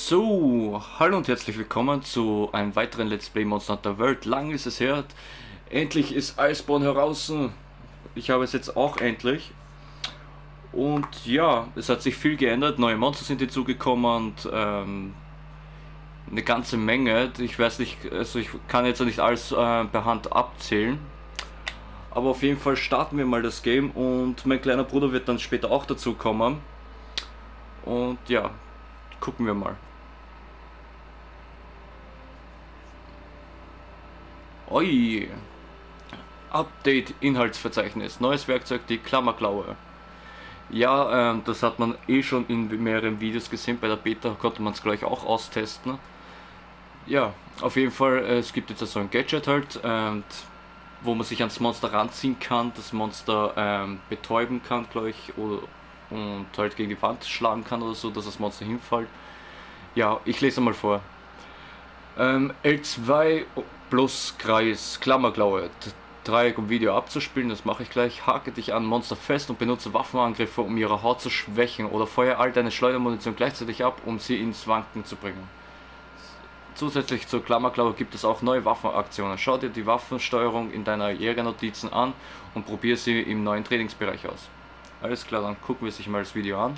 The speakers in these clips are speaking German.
So, hallo und herzlich willkommen zu einem weiteren Let's Play Monster Hunter World. Lang ist es her. Endlich ist Iceborne heraus. Ich habe es jetzt auch endlich. Und ja, es hat sich viel geändert. Neue Monster sind hinzugekommen und eine ganze Menge. Ich weiß nicht, also ich kann jetzt nicht alles per Hand abzählen. Aber auf jeden Fall starten wir mal das Game und mein kleiner Bruder wird dann später auch dazu kommen. Und ja, gucken wir mal. Oi! Update Inhaltsverzeichnis. Neues Werkzeug, die Klammerklaue. Ja, das hat man eh schon in mehreren Videos gesehen. Bei der Beta konnte man es gleich auch austesten. Ja, auf jeden Fall, es gibt jetzt so ein Gadget halt, wo man sich ans Monster ranziehen kann, das Monster betäuben kann, glaube ich, und halt gegen die Wand schlagen kann oder so, dass das Monster hinfällt. Ja, ich lese mal vor. L2 plus Kreis, Klammerklaue. Dreieck, um Video abzuspielen, das mache ich gleich. Hake dich an Monster fest und benutze Waffenangriffe, um ihre Haut zu schwächen. Oder feuer all deine Schleudermunition gleichzeitig ab, um sie ins Wanken zu bringen. Zusätzlich zur Klammerklaue gibt es auch neue Waffenaktionen. Schau dir die Waffensteuerung in deiner Jägernotizen an und probiere sie im neuen Trainingsbereich aus. Alles klar, dann gucken wir sich mal das Video an.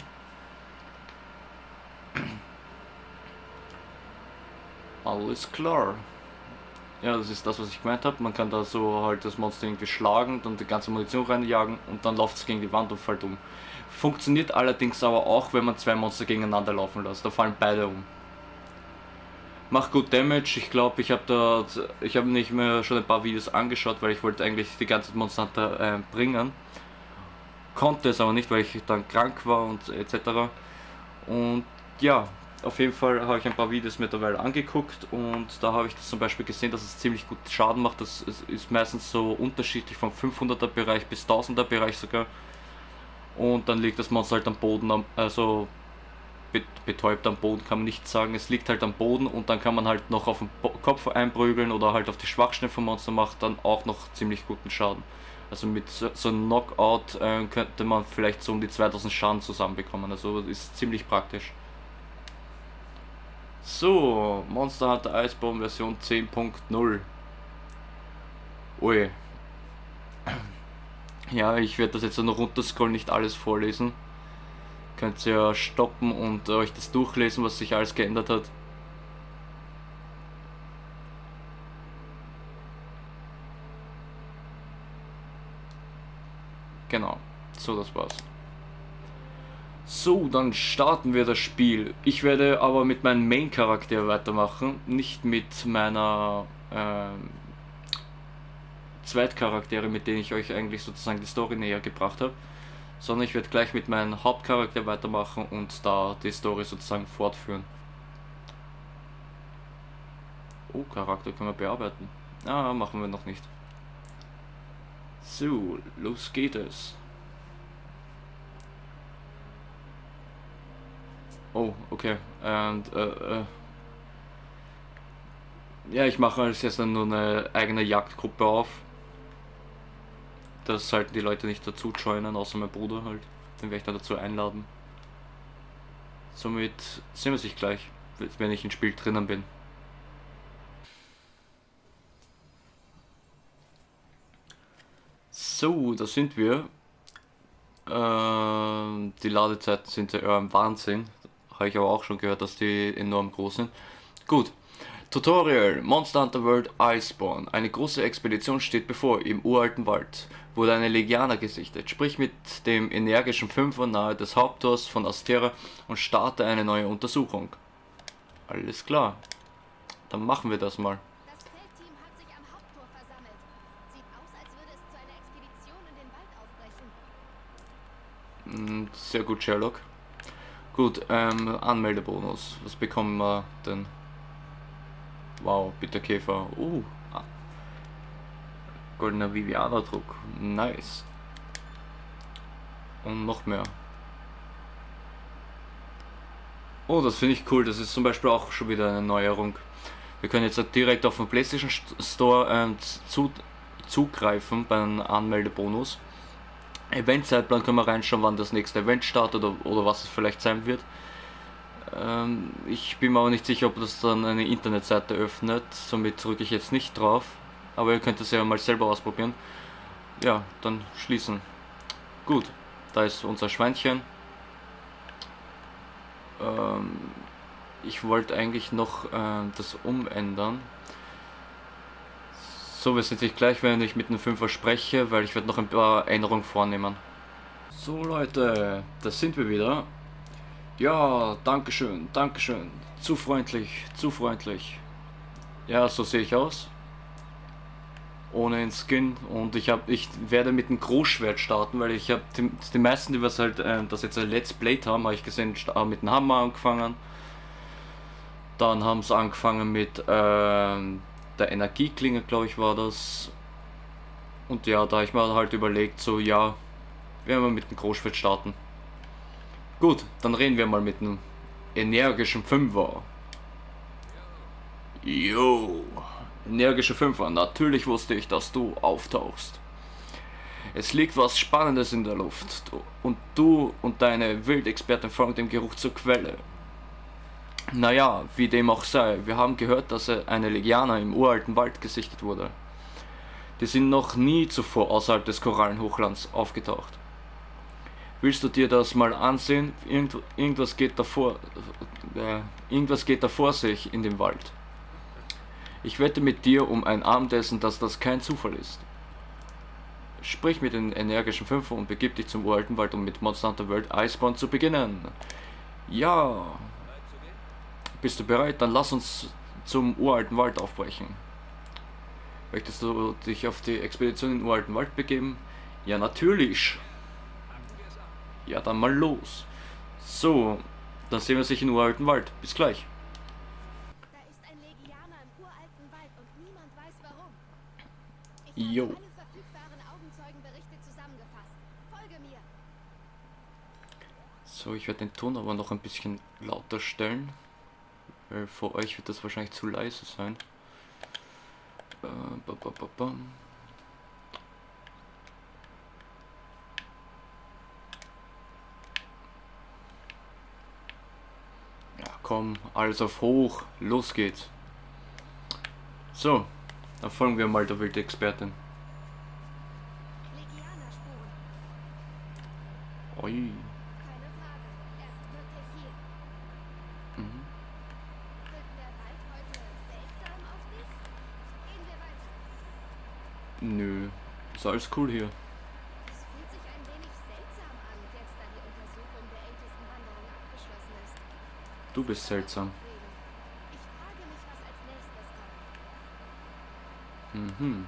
Alles klar. Ja, das ist das, was ich gemeint habe. Man kann da so halt das Monster irgendwie schlagen, dann die ganze Munition reinjagen und dann läuft es gegen die Wand und fällt um. Funktioniert allerdings aber auch, wenn man zwei Monster gegeneinander laufen lässt. Da fallen beide um. Macht gut Damage. Ich glaube, ich habe nicht mehr schon ein paar Videos angeschaut, weil ich wollte eigentlich die ganze Monster Hunter bringen. Konnte es aber nicht, weil ich dann krank war und etc. Und ja, auf jeden Fall habe ich ein paar Videos mittlerweile angeguckt und da habe ich das zum Beispiel gesehen, dass es ziemlich gut Schaden macht. Das ist meistens so unterschiedlich vom 500er Bereich bis 1000er Bereich sogar. Und dann liegt das Monster halt am Boden, also betäubt am Boden kann man nicht sagen. Es liegt halt am Boden und dann kann man halt noch auf den Kopf einprügeln oder halt auf die Schwachstellen vom Monster, macht dann auch noch ziemlich guten Schaden. Also mit so einem Knockout könnte man vielleicht so um die 2000 Schaden zusammenbekommen. Also ist ziemlich praktisch. So, Monster Hunter Iceborne Version 10.0. Ui. Ja, ich werde das jetzt noch runterscrollen, nicht alles vorlesen. Könnt ihr ja stoppen und euch das durchlesen, was sich alles geändert hat. Genau, so das war's. So, dann starten wir das Spiel. Ich werde aber mit meinem Main-Charakter weitermachen, nicht mit meiner Zweitcharaktere, mit denen ich euch eigentlich sozusagen die Story näher gebracht habe, sondern ich werde gleich mit meinem Hauptcharakter weitermachen und da die Story sozusagen fortführen. Oh, Charakter können wir bearbeiten. Ah, machen wir noch nicht. So, los geht es. Oh, okay. Und, ja, ich mache als jetzt nur eine eigene Jagdgruppe auf. Das sollten die Leute nicht dazu joinen, außer mein Bruder halt. Den werde ich dann dazu einladen. Somit sehen wir sich gleich, wenn ich im Spiel drinnen bin. So, da sind wir. Die Ladezeiten sind ja ein Wahnsinn. Habe ich aber auch schon gehört, dass die enorm groß sind. Gut. Tutorial Monster Hunter World Iceborne. Eine große Expedition steht bevor im uralten Wald. Wurde eine Legianer gesichtet. Sprich mit dem energischen Fünfer nahe des Haupttors von Astera und starte eine neue Untersuchung. Alles klar. Dann machen wir das mal. Das Feldteam hat sich am Haupttor versammelt. Sieht aus, als würde es zu einer Expedition in den Wald aufbrechen. Sehr gut, Sherlock. Gut, Anmeldebonus. Was bekommen wir denn? Wow, Bitterkäfer. Goldener Viviana-Druck. Nice. Und noch mehr. Oh, das finde ich cool. Das ist zum Beispiel auch schon wieder eine Neuerung. Wir können jetzt direkt auf den PlayStation Store zugreifen beim Anmeldebonus. Eventzeitplan können wir reinschauen, wann das nächste Event startet oder was es vielleicht sein wird. Ich bin mir auch nicht sicher, ob das dann eine Internetseite öffnet, somit drücke ich jetzt nicht drauf. Aber ihr könnt es ja mal selber ausprobieren. Ja, dann schließen. Gut, da ist unser Schweinchen. Ich wollte eigentlich noch das umändern. So, wir sind nicht gleich, wenn ich mit einem 5er spreche, weil ich werde noch ein paar Änderungen vornehmen. So Leute, da sind wir wieder. Ja, dankeschön, dankeschön. Zu freundlich, zu freundlich. Ja, so sehe ich aus. Ohne den Skin. Und ich werde mit dem Großschwert starten, weil ich habe die meisten, die was halt das jetzt ein Let's Play haben, habe ich gesehen, mit dem Hammer angefangen. Dann haben sie angefangen mit der Energieklinge, glaube ich, war das. Und ja, da habe ich mir halt überlegt, so ja, werden wir mit dem Großschwert starten. Gut, dann reden wir mal mit einem energischen Fünfer. Yo, energische Fünfer, natürlich wusste ich, dass du auftauchst. Es liegt was Spannendes in der Luft und du und deine Wildexpertin folgen dem Geruch zur Quelle. Naja, wie dem auch sei, wir haben gehört, dass eine Legiana im uralten Wald gesichtet wurde. Die sind noch nie zuvor außerhalb des Korallenhochlands aufgetaucht. Willst du dir das mal ansehen? Irgendwas geht da vor sich in dem Wald. Ich wette mit dir um ein Abendessen, dass das kein Zufall ist. Sprich mit den energischen Fünfer und begib dich zum uralten Wald, um mit Monster Hunter World Iceborne zu beginnen. Ja. Bist du bereit? Dann lass uns zum uralten Wald aufbrechen. Möchtest du dich auf die Expedition in den uralten Wald begeben? Ja, natürlich. Ja, dann mal los. So, dann sehen wir sich im uralten Wald. Bis gleich. Da ist ein Legianer im uralten Wald und niemand weiß warum. Ich Jo. habe alle verfügbaren Augenzeugenberichte zusammengefasst. Folge mir. So, ich werde den Ton aber noch ein bisschen lauter stellen. Weil für euch wird das wahrscheinlich zu leise sein. Ja, komm, alles auf hoch, los geht's. So, dann folgen wir mal der Wildexpertin. Legianerspuren. Ui. Keine Frage. Er ist wirklich hier. Mhm. Wirkt der Wald heute seltsam auf dich? Gehen wir weiter. Nö, ist alles cool hier. Es fühlt sich ein wenig seltsam an, jetzt da die Untersuchung der ältesten Wanderung abgeschlossen ist. Du bist seltsam. Ich frage mich, was als nächstes kommt. Mhm.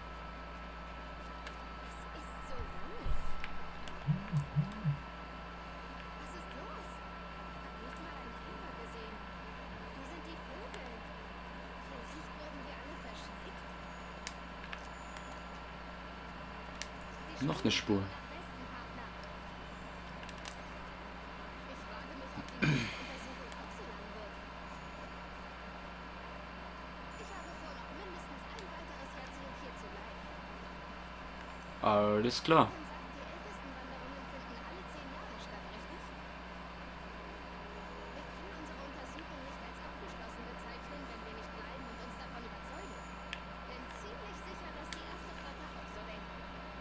Es ist so ruhig. Was ist los? Hab nicht mal einen Käfer gesehen. Wo sind die Vögel? Vielleicht wurden wir alle verschreckt? Wir Noch eine Spur. nach besten Partner. Ich frage mich, ob die nächste Untersuchung auch so lang wird. Ich habe vor, noch mindestens ein weiteres Jahrzehnt hier zu bleiben. Alles klar. Man sagt, die ältesten Wanderungen finden alle 10 Jahre statt, richtig? Wir können unsere Untersuchung nicht als abgeschlossen bezeichnen, wenn wir nicht bleiben und uns davon überzeugen. Bin ziemlich sicher, dass die erste Flotte auch so denkt.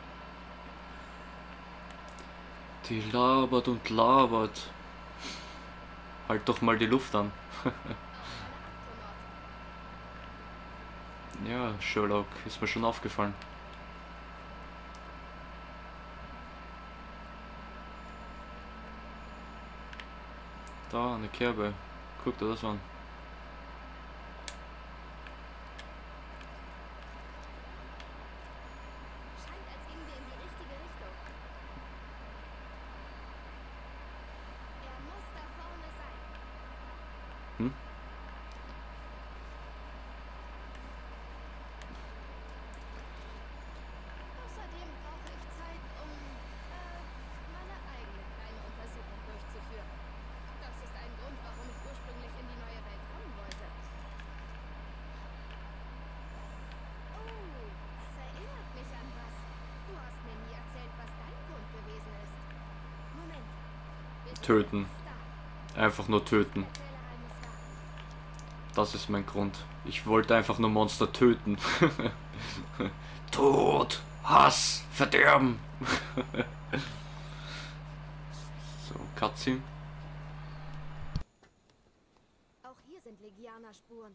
Die labert und labert. Halt doch mal die Luft an. Auch eine Aktomod. Ja, Sherlock, ist mir schon aufgefallen. Da, eine Kerbe. Guck dir das an. Scheint, als gingen wir in die richtige Richtung. Er muss da vorne sein. Hm? Außerdem brauche ich Zeit, um meine eigene kleine Untersuchung durchzuführen. Das ist ein Grund, warum ich ursprünglich in die neue Welt kommen wollte. Oh, das erinnert mich an was. Du hast mir nie erzählt, was dein Grund gewesen ist. Moment. Wir sind Töten. fast da. Einfach nur töten. Erzähle Das ist mein Grund. Ich wollte einfach nur Monster töten. Tod, Hass, Verderben. So, Cutscene. Auch hier sind Legianer-Spuren.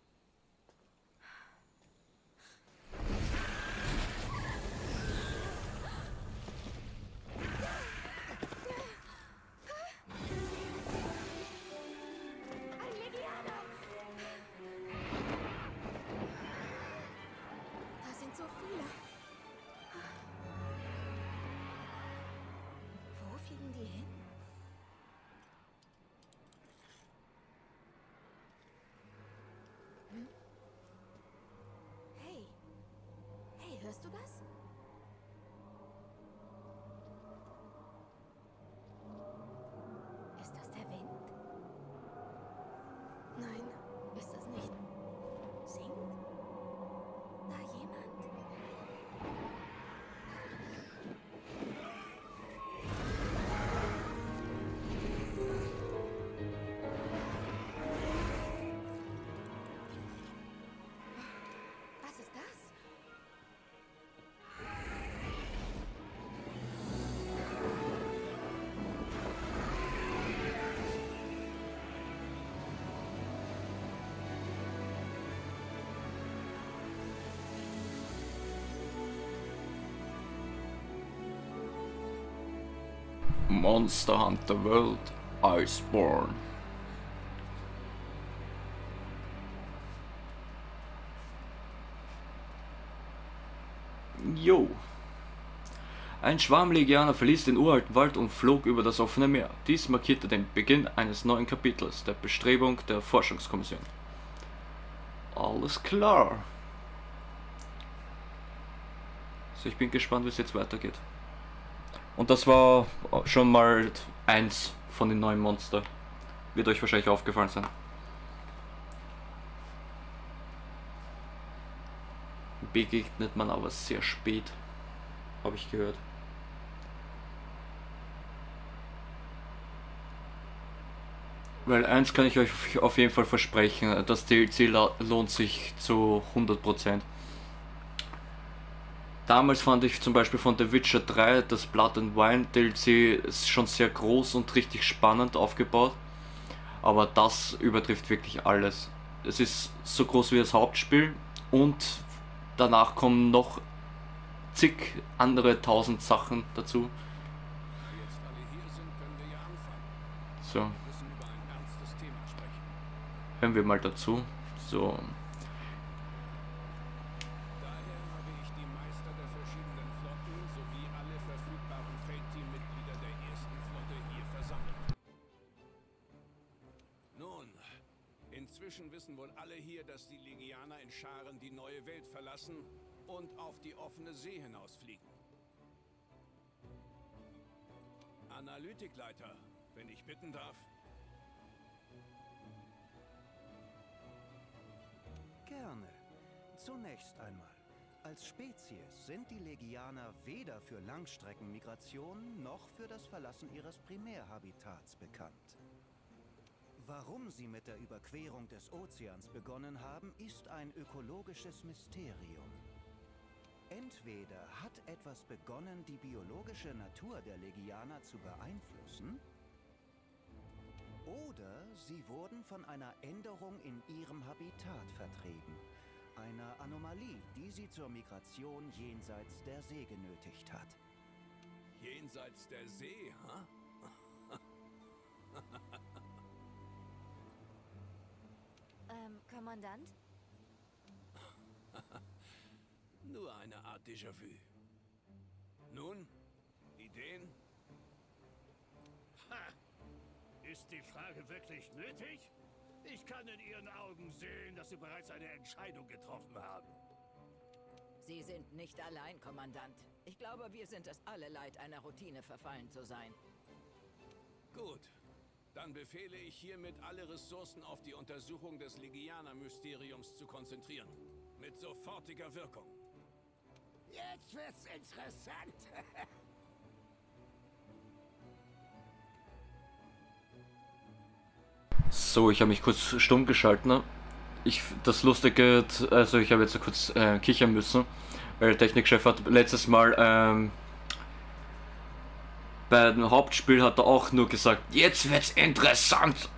Ein Legianer! Da sind so viele. Wo fliegen die hin? Hey. Hey, hörst du das? Ist das der Wind? Nein, ist das nicht. Singt? Da jemand? Was ist das? Monster Hunter World Iceborne. Jo. Ein Schwarm Legianer verließ den uralten Wald und flog über das offene Meer. Dies markierte den Beginn eines neuen Kapitels der Bestrebung der Forschungskommission. Alles klar. So, ich bin gespannt, wie es jetzt weitergeht. Und das war schon mal eins von den neuen Monster. Wird euch wahrscheinlich aufgefallen sein. Begegnet man aber sehr spät, habe ich gehört. Weil eins kann ich euch auf jeden Fall versprechen, das DLC lohnt sich zu 100%. Damals fand ich zum Beispiel von The Witcher 3 das Blood and Wine DLC ist schon sehr groß und richtig spannend aufgebaut. Aber das übertrifft wirklich alles. Es ist so groß wie das Hauptspiel und danach kommen noch zig andere tausend Sachen dazu. Jetzt alle hier sind, können wir ja anfangen. So, Wir müssen über ein ernstes Thema sprechen. hören wir mal dazu. So, Daher habe ich die Meister der verschiedenen Flotten sowie alle verfügbaren Fate-Team-Mitglieder der ersten Flotte hier versammelt. Nun, inzwischen wissen wohl alle hier, dass die Legianer in Scharen die neue Welt verlassen und auf die offene See hinausfliegen. Analytikleiter, wenn ich bitten darf. Gerne. Zunächst einmal. Als Spezies sind die Legianer weder für Langstreckenmigration noch für das Verlassen ihres Primärhabitats bekannt. Warum sie mit der Überquerung des Ozeans begonnen haben, ist ein ökologisches Mysterium. Entweder hat etwas begonnen, die biologische Natur der Legianer zu beeinflussen, oder sie wurden von einer Änderung in ihrem Habitat vertrieben. Einer Anomalie, die sie zur Migration jenseits der See genötigt hat. Jenseits der See, ha? Kommandant? Nur eine Art Déjà-vu. Nun, Ideen? Ha! Ist die Frage wirklich nötig? Ich kann in Ihren Augen sehen, dass Sie bereits eine Entscheidung getroffen haben. Sie sind nicht allein, Kommandant. Ich glaube, wir sind es alle leid, einer Routine verfallen zu sein. Gut. Dann befehle ich hiermit, alle Ressourcen auf die Untersuchung des Legianer-Mysteriums zu konzentrieren. Mit sofortiger Wirkung. Jetzt wird's interessant. so, ich habe mich kurz stumm geschalten. Ne? das Lustige, also ich habe jetzt kurz kichern müssen, weil der Technikchef hat letztes Mal bei dem Hauptspiel hat er auch nur gesagt, jetzt wird's interessant.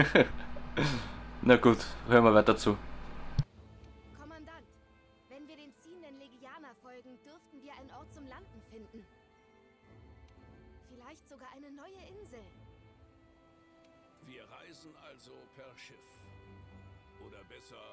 Na gut, hören wir weiter zu. Kommandant, wenn wir den ziehenden Legianer folgen, dürften wir einen Ort zum Landen finden. Vielleicht sogar eine neue Insel. Wir reisen also per Schiff. Oder besser...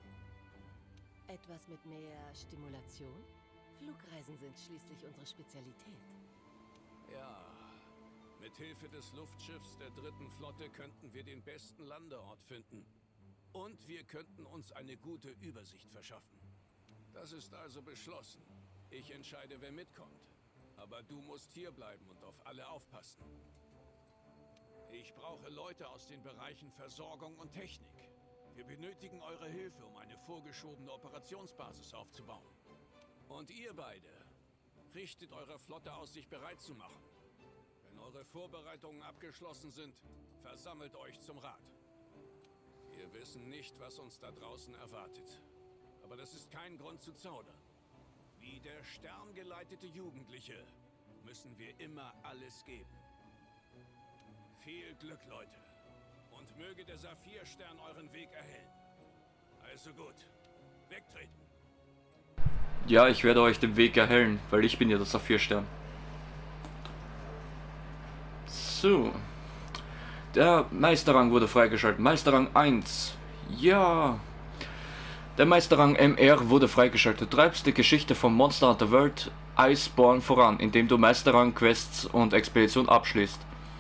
Etwas mit mehr Stimulation? Flugreisen sind schließlich unsere Spezialität. Ja, mit Hilfe des Luftschiffs der 3. Flotte könnten wir den besten Landeort finden. Und wir könnten uns eine gute Übersicht verschaffen. Das ist also beschlossen. Ich entscheide, wer mitkommt. Aber du musst hier bleiben und auf alle aufpassen. Ich brauche Leute aus den Bereichen Versorgung und Technik. Wir benötigen eure Hilfe, um eine vorgeschobene Operationsbasis aufzubauen. Und ihr beide, richtet eure Flotte aus, sich bereit zu machen. Wenn eure Vorbereitungen abgeschlossen sind, versammelt euch zum Rat. Wir wissen nicht, was uns da draußen erwartet. Aber das ist kein Grund zu zaudern. Wie der sterngeleitete Jugendliche müssen wir immer alles geben. Viel Glück, Leute. Und möge der Saphirstern euren Weg erhellen. Also gut, wegtreten. Ja, ich werde euch den Weg erhellen, weil ich bin ja der Saphirstern. So. Der Meisterrang wurde freigeschaltet. Meisterrang 1. Ja. Der Meisterrang MR wurde freigeschaltet. Du treibst die Geschichte von Monster Hunter World Iceborne voran, indem du Meisterrang-Quests und Expeditionen abschließt,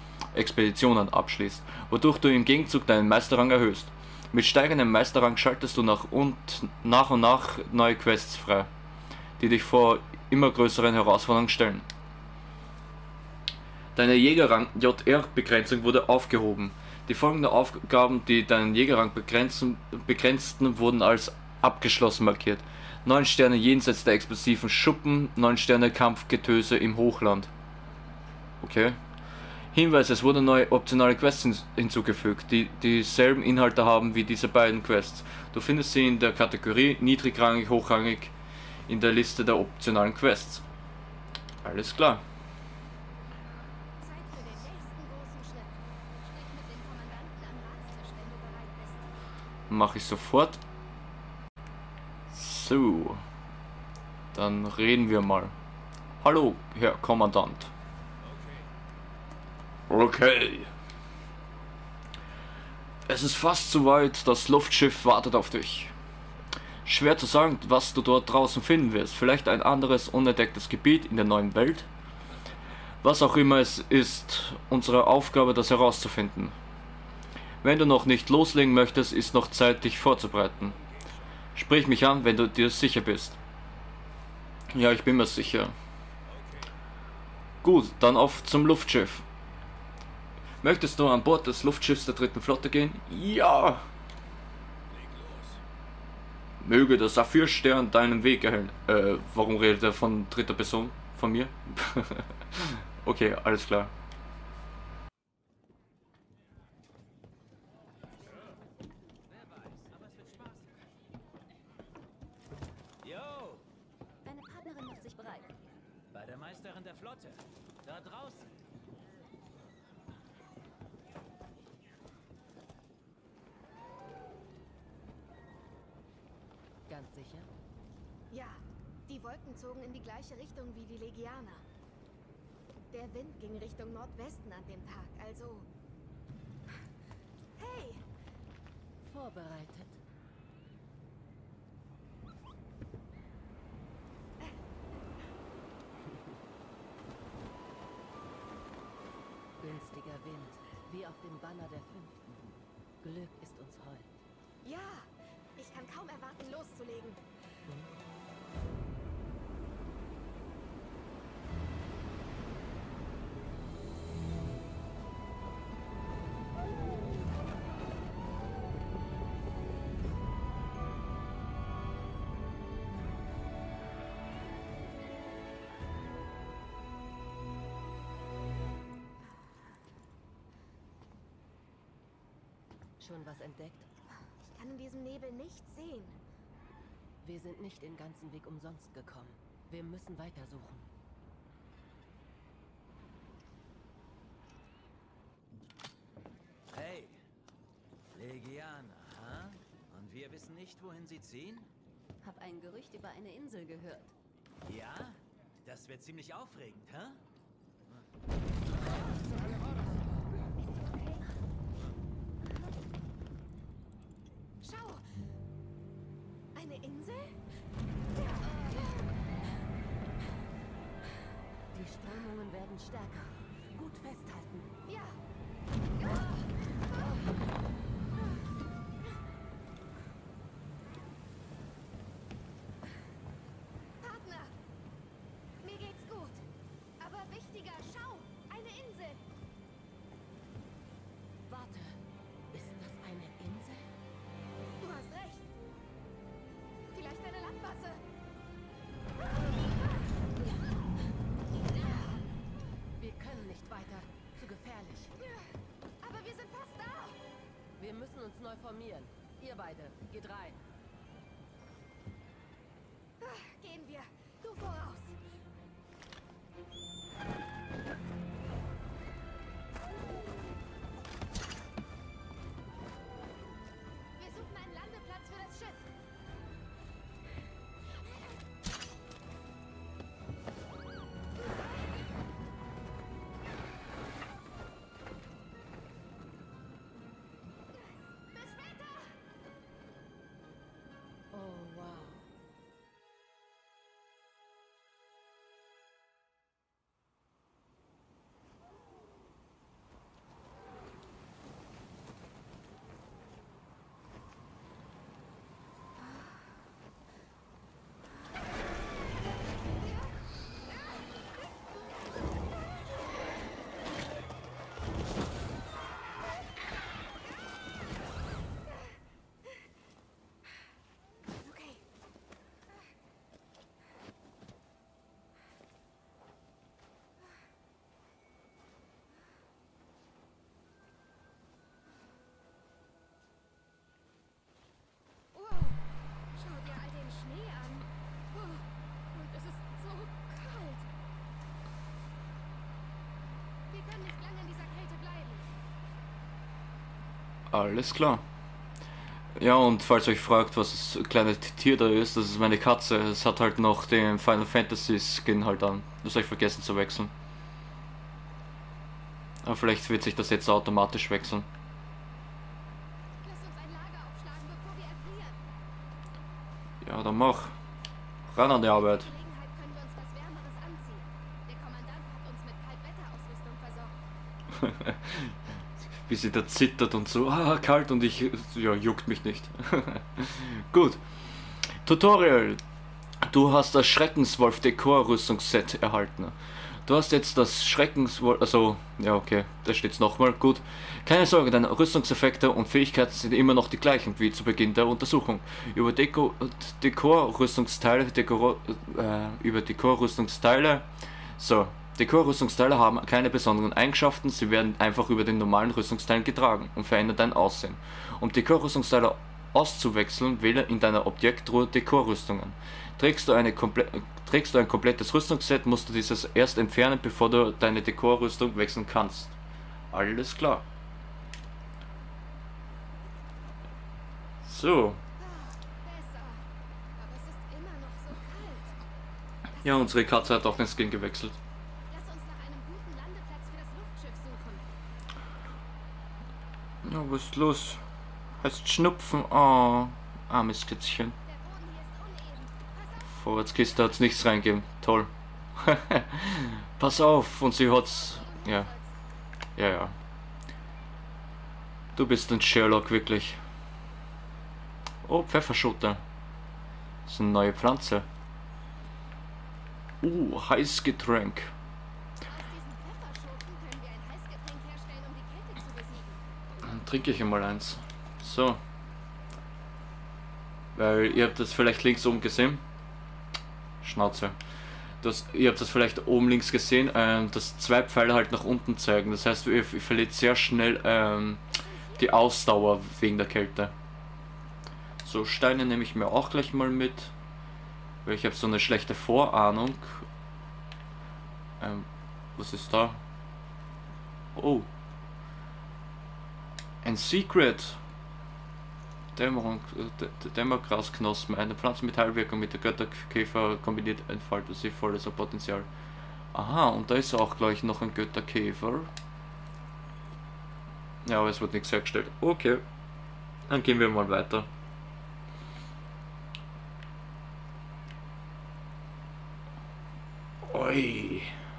wodurch du im Gegenzug deinen Meisterrang erhöhst. Mit steigendem Meisterrang schaltest du nach und nach neue Quests frei, die dich vor immer größeren Herausforderungen stellen. Deine Jägerrang-JR-Begrenzung wurde aufgehoben. Die folgenden Aufgaben, die deinen Jägerrang begrenzten, wurden als abgeschlossen markiert. 9 Sterne jenseits der explosiven Schuppen, 9 Sterne Kampfgetöse im Hochland. Okay. Hinweis, es wurden neue optionale Quests hinzugefügt, die dieselben Inhalte haben wie diese beiden Quests. Du findest sie in der Kategorie niedrigrangig, hochrangig in der Liste der optionalen Quests. Alles klar. Zeit für den nächsten großen Schritt. Sprich mit dem Kommandanten am Ratstisch, wenn du bereit bist. Mache ich sofort. So. Dann reden wir mal. Hallo, Herr Kommandant. Okay. Es ist fast soweit, das Luftschiff wartet auf dich. Schwer zu sagen, was du dort draußen finden wirst. Vielleicht ein anderes unentdecktes Gebiet in der neuen Welt. Was auch immer es ist, unsere Aufgabe, das herauszufinden. Wenn du noch nicht loslegen möchtest, ist noch Zeit, dich vorzubereiten. Sprich mich an, wenn du dir sicher bist. Ja, ich bin mir sicher. Gut, dann auf zum Luftschiff. Möchtest du an Bord des Luftschiffs der 3. Flotte gehen? Ja! Möge der Saphirstern deinen Weg erhellen. Warum redet er von dritter Person? Von mir? Okay, alles klar. Yo, Deine Partnerin macht sich bereit. bei der Meisterin der Flotte. Da draußen. Ganz sicher? Ja, die Wolken zogen in die gleiche Richtung wie die Legianer. Der Wind ging Richtung Nordwesten an dem Tag, also... Hey! Vorbereitet. Günstiger Wind, wie auf dem Banner der 5. Glück ist uns hold. Ja! Ich kann kaum erwarten, loszulegen. Schon was entdeckt? Ich kann in diesem Nebel nichts sehen. Wir sind nicht den ganzen Weg umsonst gekommen. Wir müssen weitersuchen. Hey, Legianer, ha? Und wir wissen nicht, wohin sie ziehen? Hab ein Gerücht über eine Insel gehört. Ja? Das wird ziemlich aufregend, hä? Schau! Eine Insel? Die Strömungen werden stärker. Gut festhalten. Ja! Partner! Mir geht's gut. Aber wichtiger, schau! Eine Insel! Warte. Ist das eine Insel? Du hast recht. Vielleicht eine Landmasse. Wir können nicht weiter. Zu gefährlich. Aber wir sind fast da. Wir müssen uns neu formieren. Ihr beide, geht rein. Gehen wir. Du voraus. Wir suchen einen Landeplatz für das Schiff. Bis später! Oh, wow. Okay. Wow. Schau dir all den Schnee an. Und es ist so kalt. Wir können nicht lange in dieser Kälte bleiben. Alles klar. Ja, und falls ihr euch fragt, was das kleine Tier da ist, das ist meine Katze. Es hat halt noch den Final Fantasy Skin halt an. Das habe ich vergessen zu wechseln. Aber vielleicht wird sich das jetzt automatisch wechseln. Lass uns ein Lager aufschlagen, bevor wir erfrieren. Ja, dann mach. Ran an die Arbeit. Gelegenheit können wir uns was Wärmeres anziehen. Der Kommandant hat uns mit Kaltwetterausrüstung versorgt. Wie sie da zittert und so, kalt, und ich, ja, juckt mich nicht. Gut. Tutorial. Du hast das Schreckenswolf Dekor Rüstungsset erhalten. Du hast jetzt das Schreckenswolf, also, ja, okay, da steht's nochmal, gut. Keine Sorge, deine Rüstungseffekte und Fähigkeiten sind immer noch die gleichen wie zu Beginn der Untersuchung. Über Dekor-Rüstungsteile, so. Dekor-Rüstungsteile haben keine besonderen Eigenschaften, sie werden einfach über den normalen Rüstungsteilen getragen und verändern dein Aussehen. Um Dekor-Rüstungsteile auszuwechseln, wähle in deiner Objekttruhe Dekor-Rüstungen. Trägst du ein komplettes Rüstungsset, musst du dieses erst entfernen, bevor du deine Dekor-Rüstung wechseln kannst. Alles klar. So. Besser. Aber es ist immer noch so kalt. Ja, unsere Katze hat auch den Skin gewechselt. Lass uns nach einem guten Landeplatz für das Luftschiff suchen. Ja, was ist los? Heißt Schnupfen. Oh, armes Kätzchen. Der Boden hier ist uneben. Pass auf. Vorratskiste hat's nichts reingegeben. Toll. Pass auf, und sie hat's. Ja. Ja, ja. Du bist ein Sherlock, wirklich. Oh, Pfefferschote. Das ist eine neue Pflanze. Heißgetränk. Aus diesen Pfefferschoten können wir ein Heißgetränk herstellen, um die Kälte zu besiegen. Dann trinke ich einmal eins. So. Weil ihr habt das vielleicht links oben gesehen. Schnauze. Ihr habt das vielleicht oben links gesehen, dass zwei Pfeile halt nach unten zeigen. Das heißt, ihr verliert sehr schnell die Ausdauer wegen der Kälte. So, Steine nehme ich mir auch gleich mal mit. Weil ich habe so eine schlechte Vorahnung. Was ist da? Oh. Ein Secret. Dämmerung, Dämmergrasknospen. Eine Pflanzenmetallwirkung mit der Götterkäfer kombiniert entfaltet sie volles Potenzial. Aha, und da ist auch gleich noch ein Götterkäfer. Ja, aber es wird nichts hergestellt. Okay. Dann gehen wir mal weiter. Oi.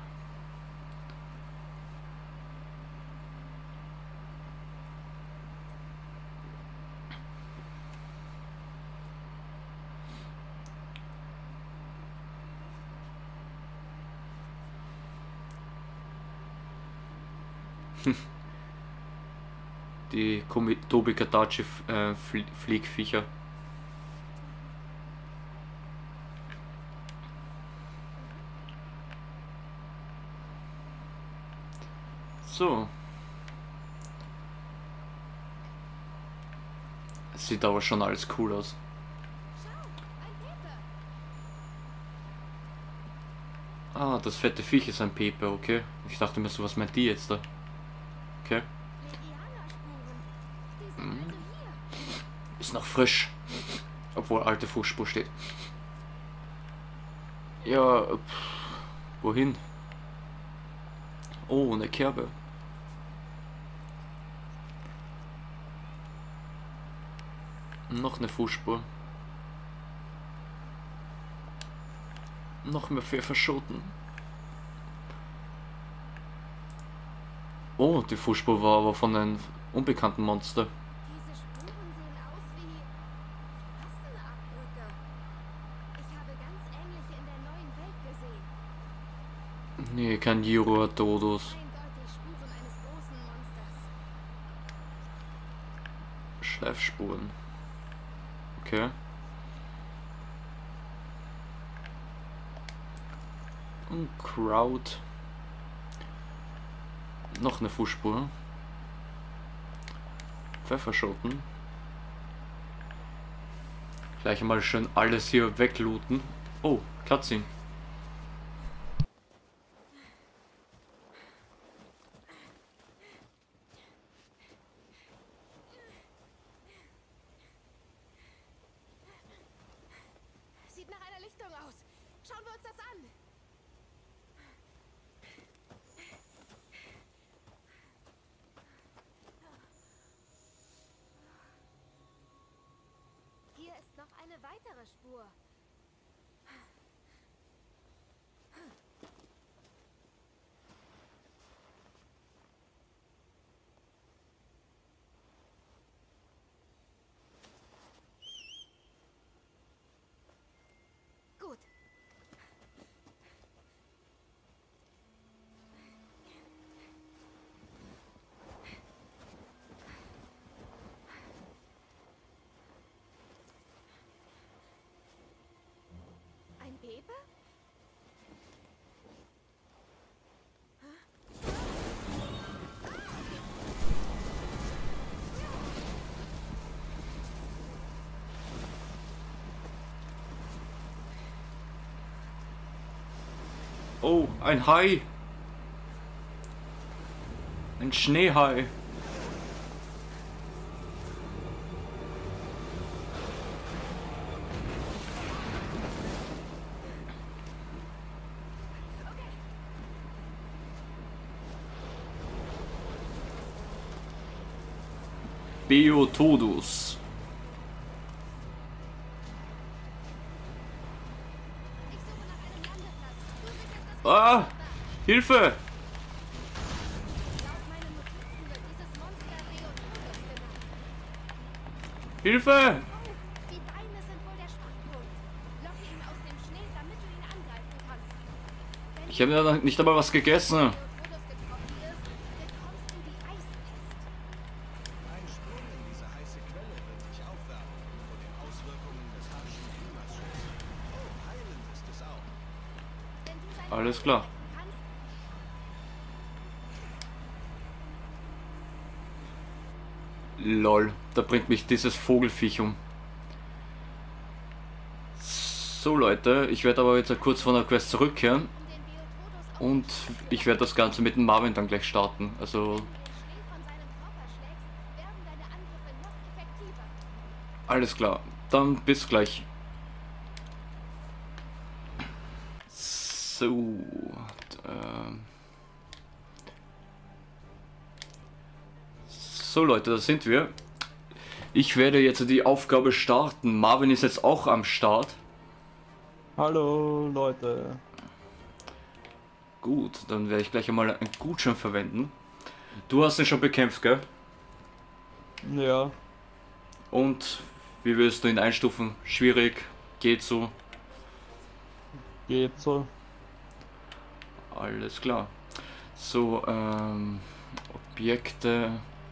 Die Tobi-Kadachi Fliegviecher. So. Es sieht aber schon alles cool aus. Ah, das fette Viech ist ein Pepe, okay. Ich dachte mir so, was meint die jetzt da? Okay. Ist noch frisch. Obwohl alte Fußspur steht. Ja, wohin? Oh, eine Kerbe. Noch eine Fußspur. Noch mehr Pfefferschoten. Oh, die Fußspur war aber von einem unbekannten Monster. Diese Spuren sehen aus wie Pflanzenabdrücke. Ich habe ganz ähnliche in der neuen Welt gesehen. Nee, kein Jiroatodus. Eindeutig Spuren eines großen Monsters. Schleifspuren. Okay. Und Crowd. Noch eine Fußspur. Pfefferschoten. Gleich mal schön alles hier weglooten. Oh, Cutscene. Sieht nach einer Lichtung aus. Schauen wir uns das an. Hier ist noch eine weitere Spur. Gut. Ein Pepe? Oh, ein Hai. Ein Schneehai. Beotodus. Ich suche nach einem Landeplatz. Du sicherst das Ah! Hilfe! Laut meinen Notizen wird dieses Monster Beotodus genannt. Hilfe! Oh, die Beine sind wohl der Schwachpunkt. Locke ihn aus dem Schnee, damit du ihn angreifen kannst. Wenn Ich habe ja noch nicht einmal was gegessen. Beotodus getroffen ist, bekommst du die Eispest. Ein Sprung in diese heiße Quelle wird dich aufwärmen und vor den Auswirkungen des harschen Klimas schützen. Oh, heilend ist es auch. Wenn du seine Alles Beine klar. retten kannst, Lol, da bringt mich dieses Vogelfiech um. So Leute, ich werde aber jetzt kurz von der Quest zurückkehren und ich werde das Ganze mit dem Marvin dann gleich starten. Also alles klar, dann bis gleich. So, so Leute, da sind wir. Ich werde jetzt die Aufgabe starten. Marvin ist jetzt auch am Start. Hallo Leute. Gut, dann werde ich gleich einmal einen Gutschein verwenden. Du hast ihn schon bekämpft, gell? Ja. Und wie willst du ihn einstufen? Schwierig? Geht so? Geht so. Alles klar. So, Objekte.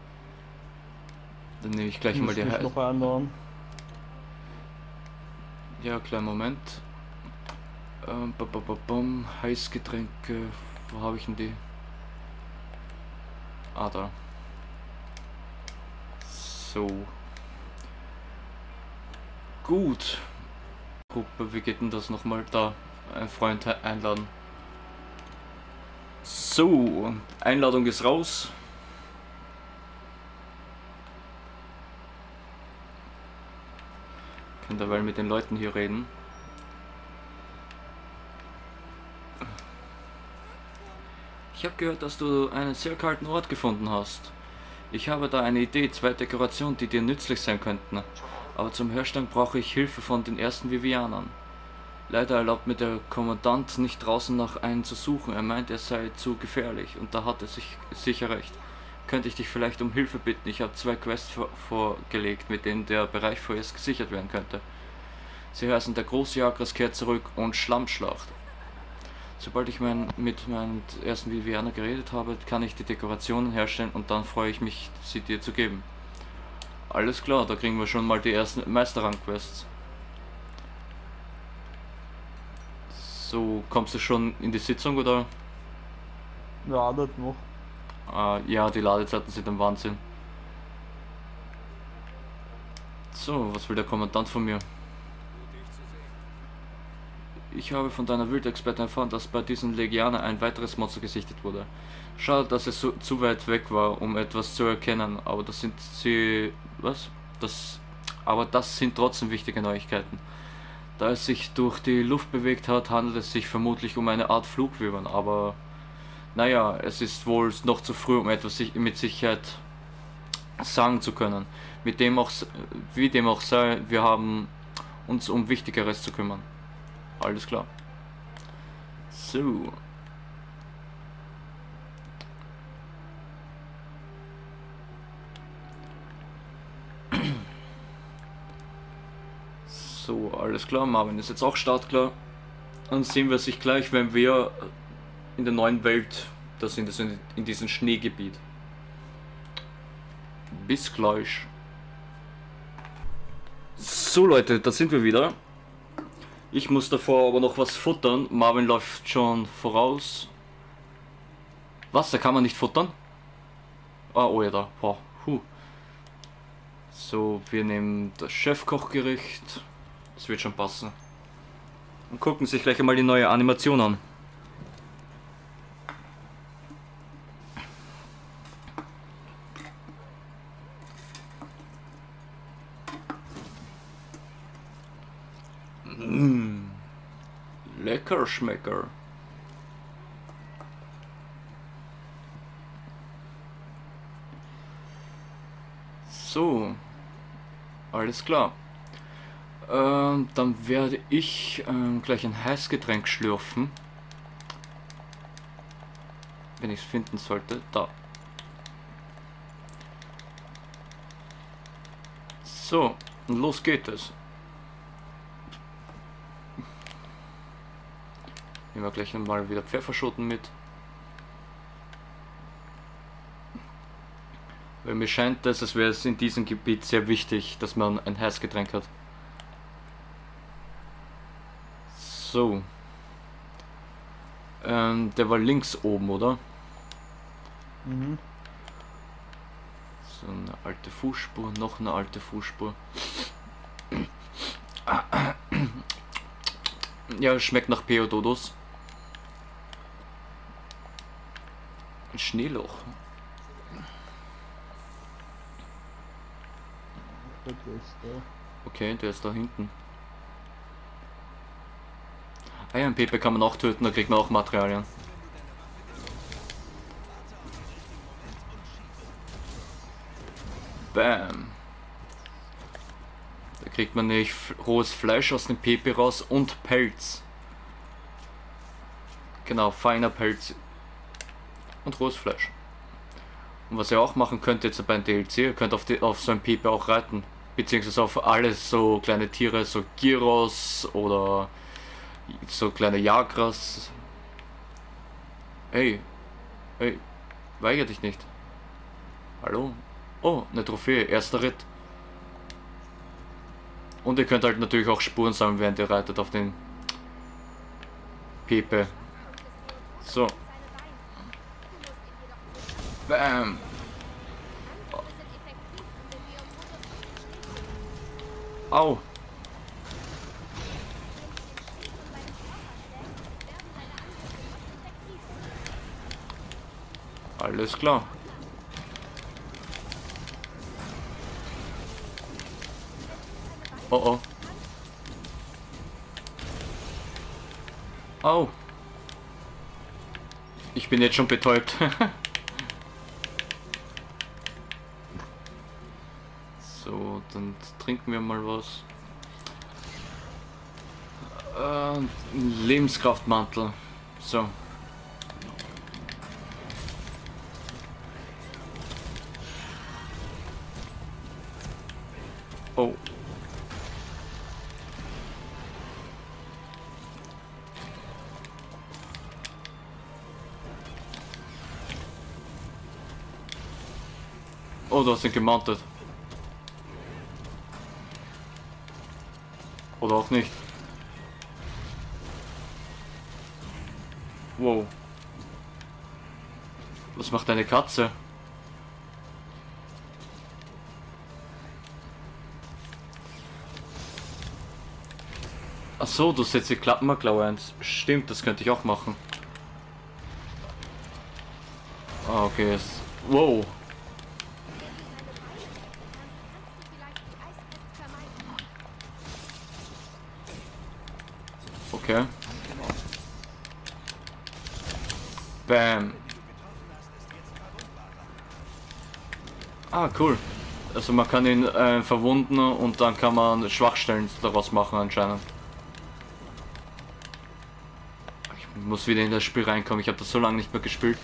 Dann nehme ich gleich mal die noch ändern. Ja, kleinen Moment. Heißgetränke. Wo habe ich denn die? Ah, da. So. Gut. Gruppe, wie geht denn das nochmal? Da. Ein Freund einladen. So. Einladung ist raus. Ich kann derweil mit den Leuten hier reden. Ich habe gehört, dass du einen sehr kalten Ort gefunden hast. Ich habe da eine Idee, 2 Dekorationen, die dir nützlich sein könnten. Aber zum Herstellen brauche ich Hilfe von den ersten Vivianern. Leider erlaubt mir der Kommandant nicht draußen nach einen zu suchen. Er meint, er sei zu gefährlich und da hat er sich sicher recht. Könnte ich dich vielleicht um Hilfe bitten? Ich habe 2 Quests vorgelegt, mit denen der Bereich vorerst gesichert werden könnte. Sie heißen Der große Jagras kehrt zurück und Schlammschlacht. Sobald ich mit meinem ersten Vivianer geredet habe, kann ich die Dekorationen herstellen und dann freue ich mich, sie dir zu geben. Alles klar, da kriegen wir schon mal die ersten Meisterrang-Quests. So, kommst du schon in die Sitzung oder? Ja, das noch. Ja, die Ladezeiten sind ein Wahnsinn. So, was will der Kommandant von mir? Ich habe von deiner Wildexperte erfahren, dass bei diesen Legianer ein weiteres Monster gesichtet wurde. Schade, dass es zu weit weg war, um etwas zu erkennen, aber das sind das sind trotzdem wichtige Neuigkeiten. Da es sich durch die Luft bewegt hat, handelt es sich vermutlich um eine Art Flugwirbel, aber naja, es ist wohl noch zu früh, um etwas mit Sicherheit sagen zu können. Wie dem auch sei, wir haben uns um Wichtigeres zu kümmern. Alles klar. So. So, alles klar. Marvin ist jetzt auch startklar. Dann sehen wir sich gleich, wenn wir in der neuen Welt, das sind in diesem Schneegebiet. Bis gleich. So Leute, da sind wir wieder. Ich muss davor aber noch was futtern. Marvin läuft schon voraus. Was? Da kann man nicht futtern? Ah, oh ja, da. Boah. So, wir nehmen das Chefkochgericht. Das wird schon passen. Und gucken sich gleich einmal die neue Animation an. Lecker Schmecker. So, alles klar. Dann werde ich gleich ein Heißgetränk schlürfen. Wenn ich es finden sollte. Da. So, und los geht es. Nehmen wir gleich mal wieder Pfefferschoten mit. Weil mir scheint es, als wäre es in diesem Gebiet sehr wichtig, dass man ein Heißgetränk hat. So. Der war links oben, oder? Mhm. So eine alte Fußspur, noch eine alte Fußspur. Ja, schmeckt nach Peododos. Ein Schneeloch. Okay, der ist da hinten. Ah ja, ein Pepe kann man auch töten, da kriegt man auch Materialien. Bam. Da kriegt man nämlich rohes Fleisch aus dem Pepe raus und Pelz. Genau, feiner Pelz. Und rohes Fleisch. Und was ihr auch machen könnt jetzt beim DLC, ihr könnt auf so ein Pepe auch reiten. Beziehungsweise auf alle so kleine Tiere, so Gyros oder so kleine Jagras. Hey, weigere dich nicht. Hallo? Oh, eine Trophäe, erster Ritt. Und ihr könnt halt natürlich auch Spuren sammeln, während ihr reitet auf den Pepe. So. Bam. Au. Alles klar. Oh oh. Au. Ich bin jetzt schon betäubt. So, dann trinken wir mal was. Ein Lebenskraftmantel. So. Oh. Oh, du hast ihn gemountet. Oder auch nicht. Wow. Was macht eine Katze? Ach so, du setzt die Klappenklaue ein. Stimmt, das könnte ich auch machen. Ah, okay, jetzt. Wow. Okay. Bam. Ah, cool. Also man kann ihn verwunden und dann kann man Schwachstellen daraus machen anscheinend. Ich muss wieder in das Spiel reinkommen, ich habe das so lange nicht mehr gespielt.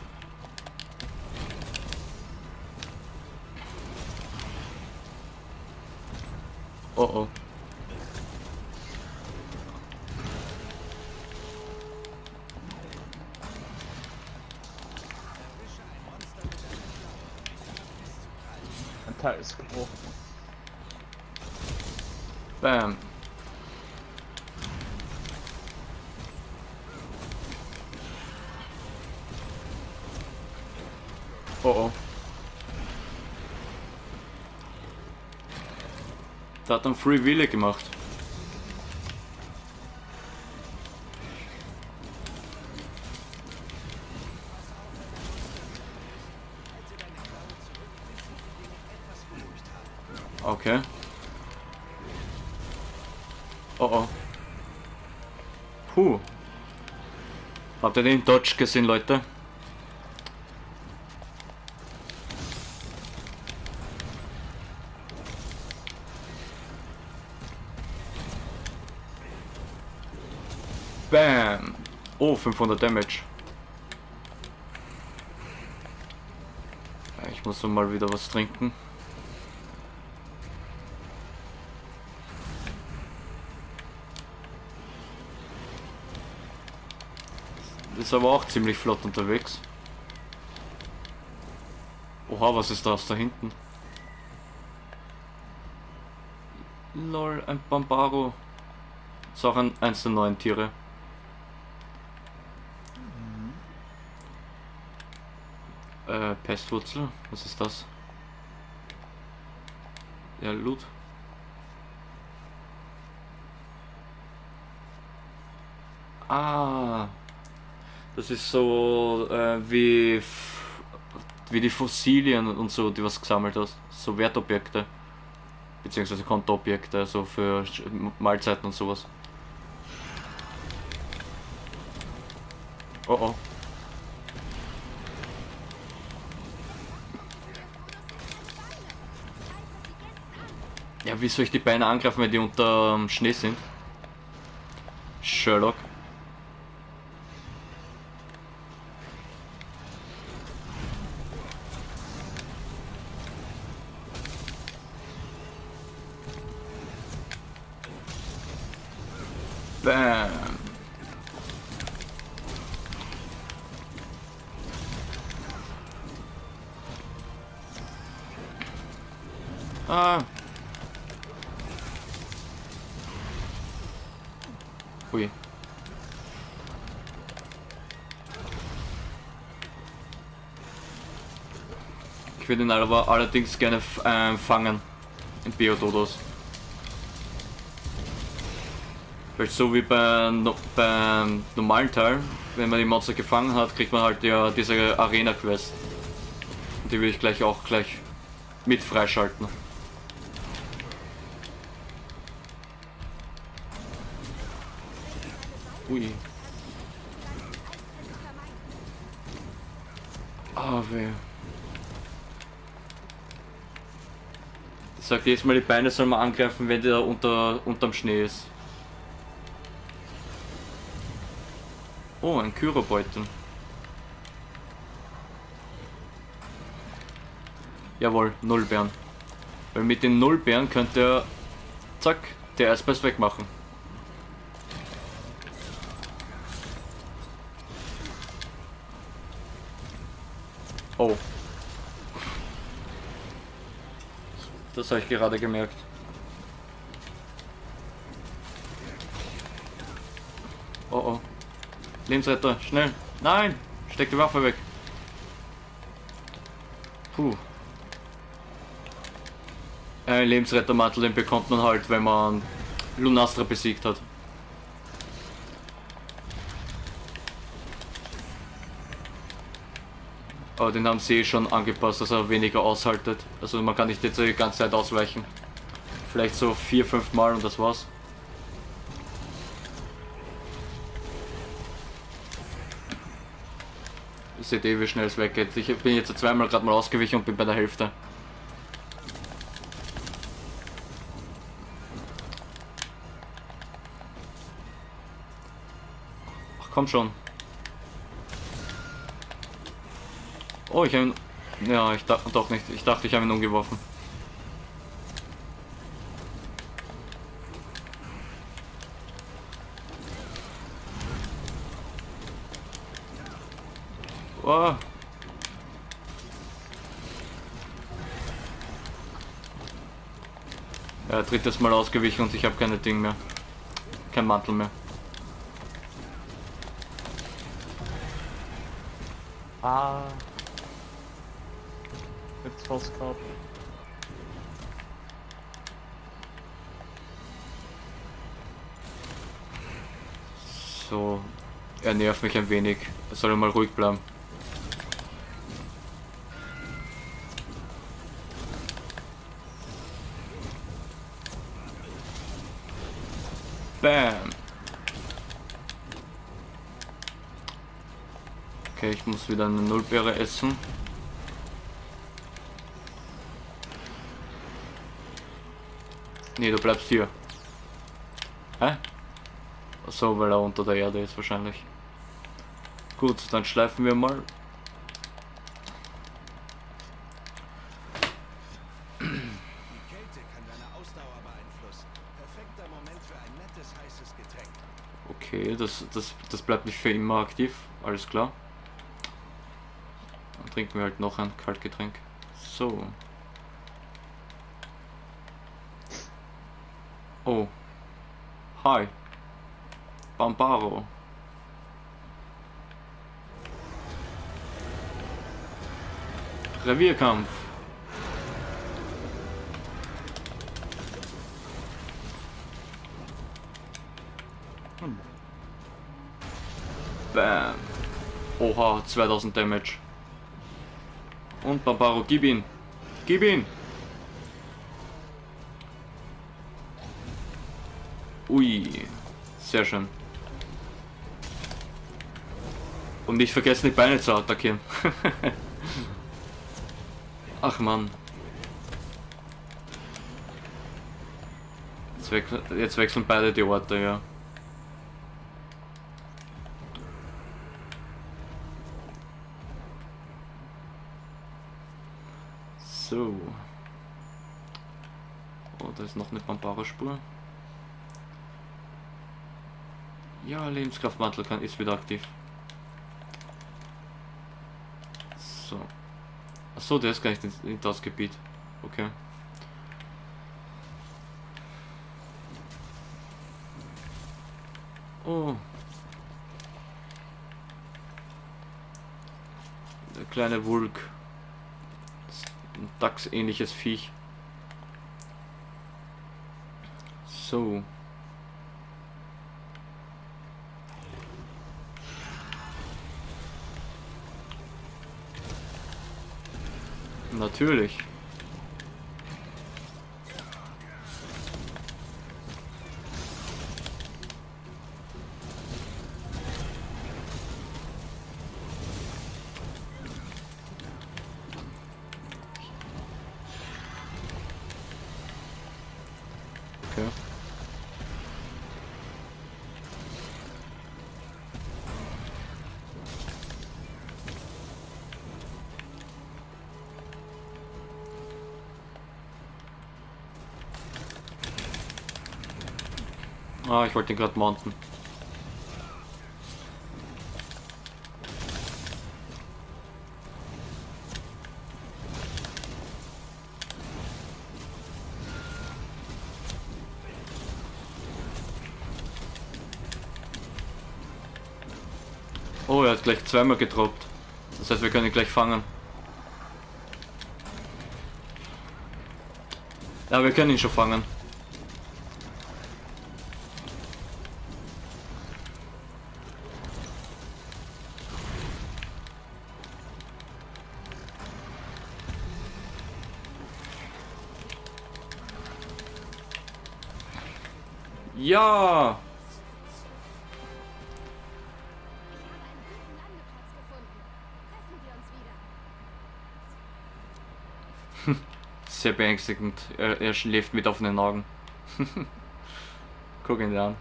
Oh oh. Ein Teil ist gebrochen. Bam. Oh oh. Der hat einen Free Wille gemacht. Okay. Oh oh. Puh. Habt ihr den Dodge gesehen, Leute? Bam! Oh, 500 Damage. Ich muss so mal wieder was trinken. Ist aber auch ziemlich flott unterwegs. Oha, was ist das da hinten? Lol, ein Bambaro. Ist auch eins der neuen Tiere. Pestwurzel, was ist das? Ja, Loot. Ah, das ist so wie die Fossilien und so, die was gesammelt hast. So Wertobjekte. Beziehungsweise Kontoobjekte, also für Mahlzeiten und sowas. Oh oh. Ja, wie soll ich die Beine angreifen, wenn die unter Schnee sind? Sherlock. Bam. Ah. Ui. Ich würde ihn aber allerdings gerne fangen. In Beododos. Weil so wie beim normalen Teil, wenn man die Monster gefangen hat, kriegt man halt ja diese Arena-Quest. Und die will ich gleich mit freischalten. Ui. Ah, weh. Ich sag jedes Mal, die Beine soll man angreifen, wenn der unterm Schnee ist. Oh, ein Kyrobeutel. Jawohl, Nullbären. Weil mit den Nullbären könnte er, zack, der Eisbeiß wegmachen. Oh. Das habe ich gerade gemerkt. Oh oh. Lebensretter, schnell. Nein! Steck die Waffe weg. Puh. Lebensrettermantel, den bekommt man halt, wenn man Lunastra besiegt hat. Aber den haben sie schon angepasst, dass er weniger aushaltet. Also man kann nicht jetzt die ganze Zeit ausweichen. Vielleicht so 4-5 Mal und das war's. Ihr seht eh, wie schnell es weggeht. Ich bin jetzt zweimal gerade mal ausgewichen und bin bei der Hälfte. Ach komm schon. Oh, ich habe ihn... Ja, ich dachte doch nicht. Ich dachte, ich habe ihn umgeworfen. Oh. Ja, drittes Mal ausgewichen und ich habe keine Ding mehr. Kein Mantel mehr. Ah. Jetzt fast gerade. So, er nervt mich ein wenig. Er soll mal ruhig bleiben. Bam. Okay, ich muss wieder eine Nullbeere essen. Nee, du bleibst hier. Hä? Achso, weil er unter der Erde ist wahrscheinlich. Gut, dann schleifen wir mal. Die Kälte kann deine Ausdauer beeinflussen. Perfekter Moment für ein nettes, heißes Getränk. Okay, das bleibt nicht für immer aktiv. Alles klar. Dann trinken wir halt noch ein Kaltgetränk. So. Oh. Hi. Bambaro. Revierkampf. Bam. Oha, 2000 Damage. Und Barbaro, gib ihn. Gib ihn. Ui. Sehr schön. Und nicht vergessen, die Beine zu attackieren. Ach Mann. Jetzt wechseln beide die Orte, ja. So. Oh, da ist noch eine Bambara-Spur. Ja, Lebenskraftmantel ist wieder aktiv. So. Achso, der ist gar nicht in das Gebiet. Okay. Oh. Der kleine Wulk. Ein Dachs-ähnliches Viech. So. Natürlich. Okay. Ah, ich wollte ihn gerade mounten. Oh, er hat gleich zweimal gedroppt. Das heißt, wir können ihn gleich fangen. Ja, wir können ihn schon fangen. Ja! Sehr beängstigend. Er schläft mit offenen Augen. Guck ihn an.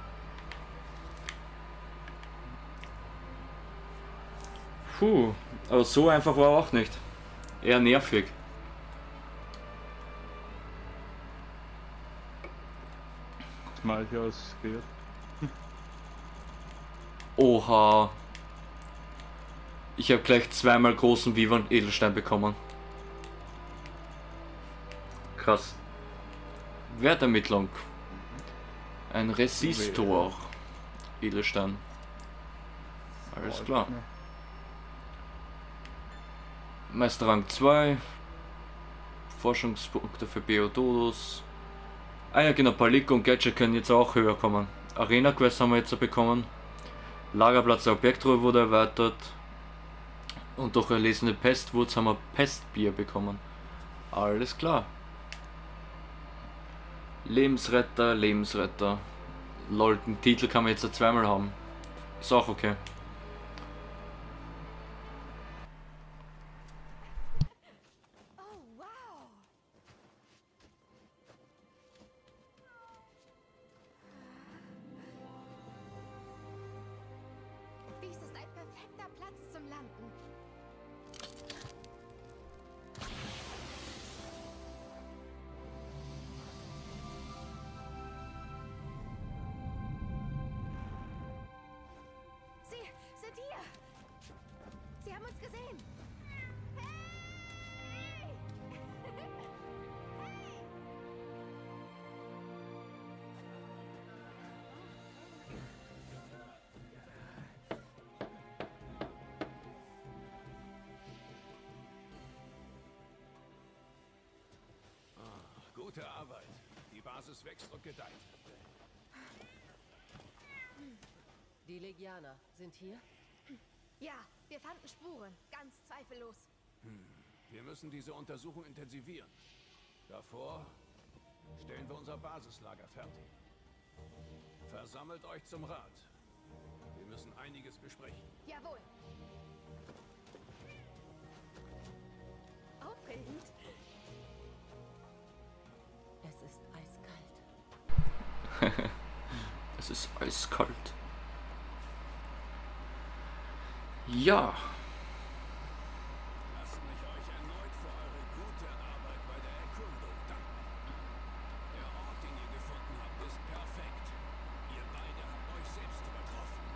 Puh, aber so einfach war er auch nicht. Eher nervig. Mal hier ausgeführt. Oha. Ich habe gleich zweimal großen Vivan Edelstein bekommen. Krass. Wertermittlung. Ein Resistor. Edelstein. Alles klar. Meister Rang 2. Forschungspunkte für Beododos. Ah ja genau, Palico und Gadget können jetzt auch höher kommen. Arena Quest haben wir jetzt bekommen. Lagerplatz der Objektruhe wurde erweitert. Und durch erlesene Pestwurz haben wir Pestbier bekommen. Alles klar. Lebensretter, Lebensretter. Lol, den Titel kann man jetzt zweimal haben. Ist auch okay. Oh, wow. Dies ist ein perfekter Platz zum Landen. Sie sind hier. Sie haben uns gesehen. Hey! Hey! Gute Arbeit. Die Basis wächst und gedeiht. Die Legianer sind hier? Ja, wir fanden Spuren. Ganz zweifellos. Wir müssen diese Untersuchung intensivieren. Davor stellen wir unser Basislager fertig. Versammelt euch zum Rat. Wir müssen einiges besprechen. Jawohl. Aufregend. Es ist eiskalt. Es ist eiskalt. Ja. Lasst mich euch erneut für eure gute Arbeit bei der Erkundung danken. Der Ort, den ihr gefunden habt, ist perfekt. Ihr beide habt euch selbst übertroffen.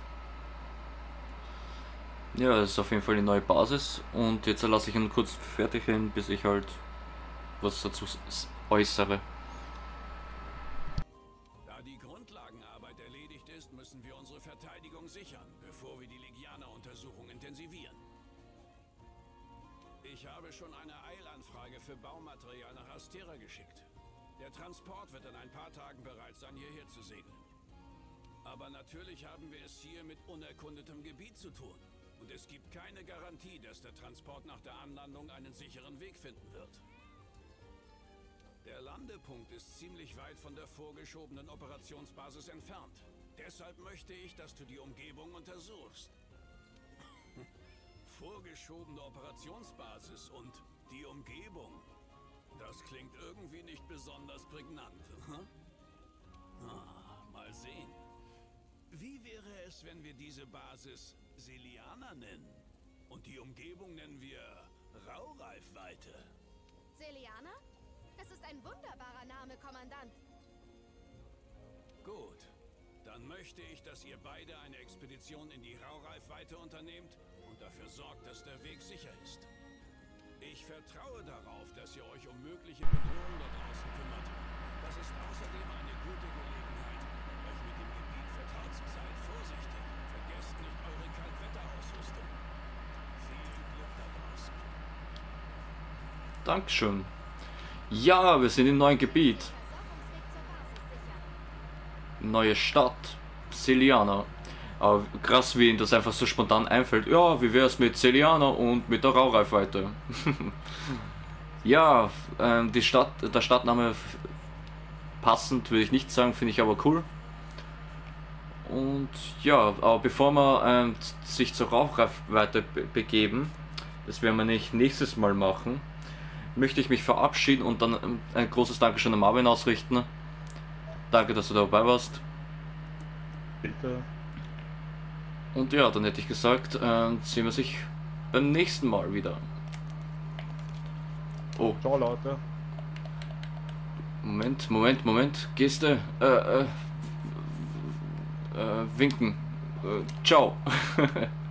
Ja, das ist auf jeden Fall die neue Basis. Und jetzt lasse ich ihn kurz fertig hin, bis ich halt was dazu äußere. Da die Grundlagenarbeit erledigt ist, müssen wir unsere Verteidigung sichern, bevor wir die Legianer-Untersuchung intensivieren. Ich habe schon eine Eilanfrage für Baumaterial nach Astera geschickt. Der Transport wird in ein paar Tagen bereit sein, hierher zu segeln. Aber natürlich haben wir es hier mit unerkundetem Gebiet zu tun. Und es gibt keine Garantie, dass der Transport nach der Anlandung einen sicheren Weg finden wird. Der Landepunkt ist ziemlich weit von der vorgeschobenen Operationsbasis entfernt. Deshalb möchte ich, dass du die Umgebung untersuchst. Vorgeschobene Operationsbasis und die Umgebung. Das klingt irgendwie nicht besonders prägnant. Mal sehen. Wie wäre es, wenn wir diese Basis Seliana nennen? Und die Umgebung nennen wir Raureifweite. Seliana? Das ist ein wunderbarer Name, Kommandant. Gut. Dann möchte ich, dass ihr beide eine Expedition in die Raureifweite unternehmt und dafür sorgt, dass der Weg sicher ist. Ich vertraue darauf, dass ihr euch um mögliche Bedrohungen dort draußen kümmert. Das ist außerdem eine gute Gelegenheit, euch mit dem Gebiet vertraut zu sein. Vorsichtig, vergesst nicht eure Kaltwetterausrüstung. Viel Glück da draußen. Dankeschön. Ja, wir sind im neuen Gebiet. Neue Stadt. Seliana. Aber krass, wie ihnen das einfach so spontan einfällt. Ja, wie wäre es mit Seliana und mit der Raureifweite? Ja, der Stadtname passend würde ich nicht sagen, finde ich aber cool. Und ja, aber bevor wir sich zur Raureifweite begeben, das werden wir nicht nächstes Mal machen, möchte ich mich verabschieden und dann ein großes Dankeschön an Marvin ausrichten. Danke, dass du dabei warst. Bitte. Und ja, dann hätte ich gesagt, sehen wir sich beim nächsten Mal wieder. Oh. Ciao, Leute. Moment. Geste. Winken. Ciao.